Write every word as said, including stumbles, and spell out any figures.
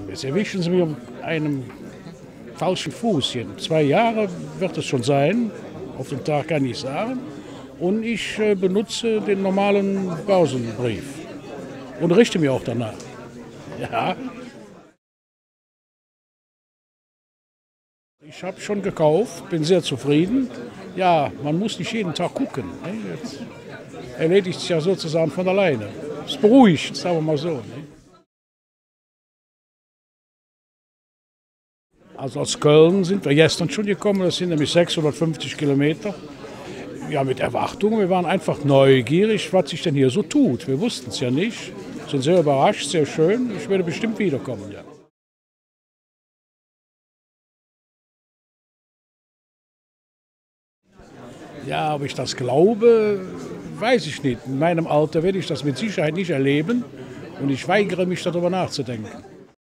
Jetzt erwischen Sie mich um einem falschen Fußchen. Zwei Jahre wird es schon sein, auf den Tag kann ich sagen. Und ich äh, benutze den normalen Börsenbrief und richte mich auch danach. Ja. Ich habe schon gekauft, bin sehr zufrieden. Ja, man muss nicht jeden Tag gucken. Ne? Jetzt erledigt es ja sozusagen von alleine. Es beruhigt, sagen wir mal so. Ne? Also aus Köln sind wir gestern schon gekommen, das sind nämlich sechshundertfünfzig Kilometer. Ja, mit Erwartungen, wir waren einfach neugierig, was sich denn hier so tut. Wir wussten es ja nicht, sind sehr überrascht, sehr schön. Ich werde bestimmt wiederkommen, ja. Ja, ob ich das glaube, weiß ich nicht. In meinem Alter werde ich das mit Sicherheit nicht erleben und ich weigere mich, darüber nachzudenken.